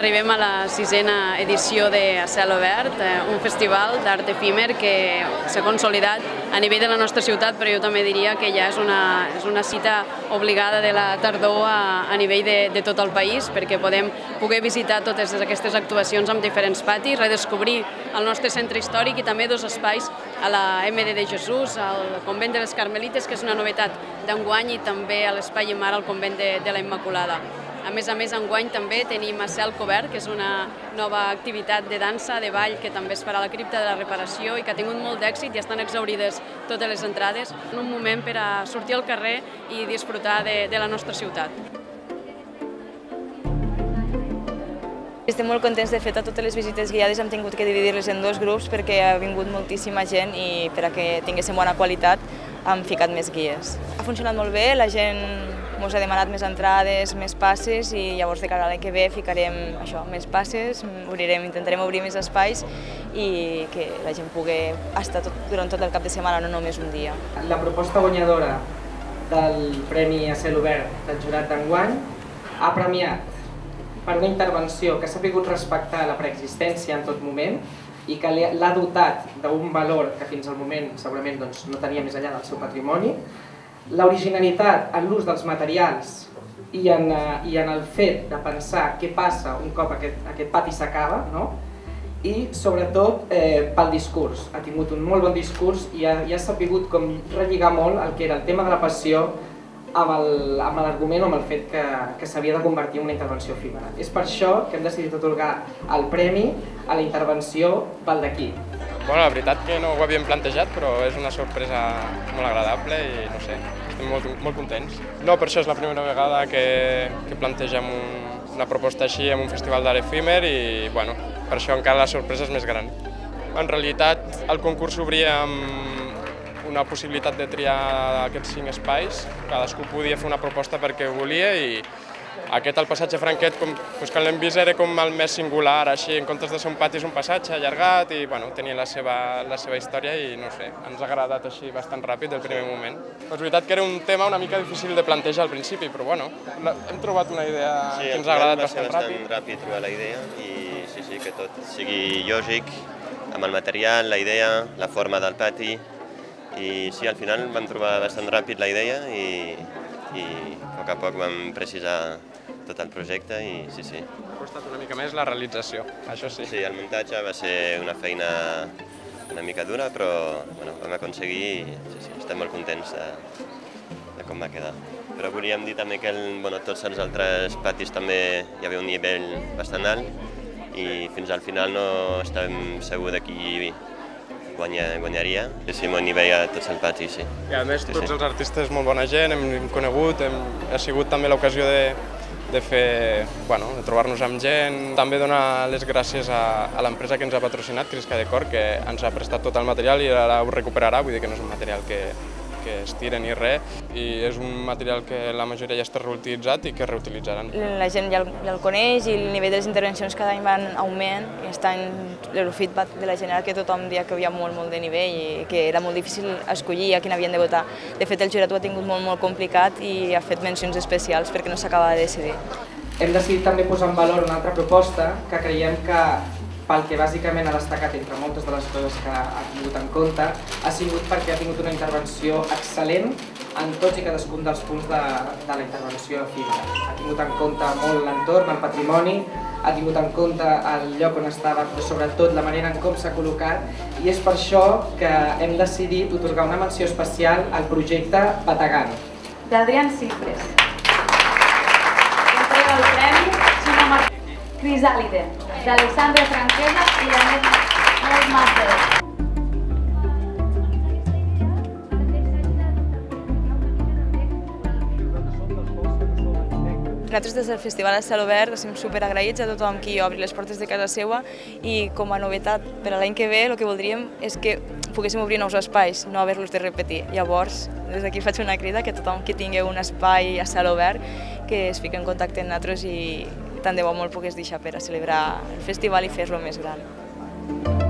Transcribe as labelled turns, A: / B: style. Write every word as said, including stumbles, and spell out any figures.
A: Arribem a la sisena edició de A Cel Obert, un festival d'art efímer que s'ha consolidat a nivell de la nostra ciutat, però jo també diria que ja és una, és una cita obligada de la tardor a, a nivell de, de tot el país, perquè podem poder visitar totes aquestes actuacions amb diferents patis, redescobrir el nostre centre històric i també dos espais a la M D de Jesús, al convent de les Carmelites, que és una novetat d'enguany, i també a l'Espai Imar, al convent de, de la Immaculada. A més a més, enguany també tenim A Cel Cobert, que és una nova activitat de dansa, de ball, que també es farà a la Cripta de la Reparació i que ha tingut molt d'èxit i estan exhaurides totes les entrades. Un moment per a sortir al carrer i disfrutar de, de la nostra ciutat.
B: Estem molt contents de fet a totes les visites guiades hem tingut que dividir-les en dos grups perquè ha vingut moltíssima gent i per a que tinguéssim bona qualitat hem ficat més guies. Ha funcionat molt bé, la gent ens ha demanat més entrades, més passes i llavors de cara a l'any que ve ficarem això, més passes, obrirem, intentarem obrir més espais i que la gent pugui estar tot, durant tot el cap de setmana, no només un dia.
C: La proposta guanyadora del Premi A Cel Obert del jurat d'enguany ha premiat per una intervenció que s'ha sabut respectar la preexistència en tot moment i que l'ha dotat d'un valor que fins al moment segurament doncs, no tenia més enllà del seu patrimoni, l'originalitat en l'ús dels materials i en, i en el fet de pensar què passa un cop aquest, aquest pati s'acaba, no? I sobretot eh, pel discurs. Ha tingut un molt bon discurs i ha, i ha sabut com relligar molt el que era el tema de la passió amb l'argument o amb el fet que, que s'havia de convertir en una intervenció efímera. És per això que hem decidit atorgar el premi a la intervenció Baldaquí.
D: Bueno, la veritat que no ho havíem plantejat, però és una sorpresa molt agradable i no sé, estem molt, molt contents. No, per això és la primera vegada que, que plantegem un, una proposta així en un festival d'art efímer i bueno, per això encara la sorpresa és més gran. En realitat el concurs s'obria amb una possibilitat de triar aquests cinc espais, cadascú podia fer una proposta perquè volia i aquest, el passatge Franquet, com, doncs, quan l'hem vist era com el més singular, així, en comptes de ser un pati és un passatge allargat i bueno, tenia la seva, la seva història i no sé, ens ha agradat així bastant ràpid del primer moment. És veritat que era un tema una mica difícil de plantejar al principi, però bueno, hem trobat una idea
E: sí,
D: que ens ha agradat bastant
E: ràpid.
D: ràpid.
E: Sí, bastant ràpid trobar la idea i sí, sí, que tot sigui lògic, amb el material, la idea, la forma del pati i sí, al final vam trobar bastant ràpid la idea i, i a poc a poc vam precisar tot el projecte i sí, sí.
D: Ha costat una mica més la realització, això sí.
E: Sí, el muntatge va ser una feina una mica dura, però bueno, vam aconseguir i sí, sí, estem molt contents de, de com va quedar. Però volíem dir també que el, bueno, tots els altres patis també hi havia un nivell bastant alt i fins al final no estàvem segurs de qui guanya, guanyaria. Sí, sí, molt nivell a tots els patis, sí.
D: I a més,
E: sí,
D: tots
E: sí.
D: els artistes molt bona gent, hem conegut, hem, ha sigut també l'ocasió de de fer, bueno, de trobar-nos amb gent. També donar les gràcies a, a l'empresa que ens ha patrocinat, Crisca Decor, que ens ha prestat tot el material i ara ho recuperarà, vull dir que no és un material que, que es tira ni res, i és un material que la majoria ja està reutilitzat i que reutilitzaran.
B: La gent ja el, ja el coneix i el nivell de les intervencions cada any va en augment i està en el feedback de la gent que tothom dia que hi havia molt, molt de nivell i que era molt difícil escollir a quin havien de votar. De fet, el jurat ho ha tingut molt, molt complicat i ha fet mencions especials perquè no s'acaba de decidir.
C: Hem decidit també posar en valor una altra proposta que creiem que pel que bàsicament ha destacat entre moltes de les coses que ha tingut en compte, ha sigut perquè ha tingut una intervenció excel·lent en tots i cadascun dels punts de, de la intervenció efímera. Ha tingut en compte molt l'entorn, el patrimoni, ha tingut en compte el lloc on estava, però sobretot la manera en com s'ha col·locat, i és per això que hem decidit otorgar una menció especial al projecte Batagant.
F: D'Adrián Cifres. Entrega el premi Xina Mar... Crisàlide, d'Alexandre Franquesa i d'Anet Marcel.
B: Nosaltres des del Festival A Cel Obert estem superagraïts a tothom qui obri les portes de casa seva i com a novetat per a l'any que ve el que voldríem és que poguéssim obrir nous espais, no haver-los de repetir. Llavors, des d'aquí faig una crida que tothom que tingui un espai a cel obert que es fiqui en contacte amb nosaltres i tant de bo molt pogués deixar per a celebrar el festival i fer-lo més gran.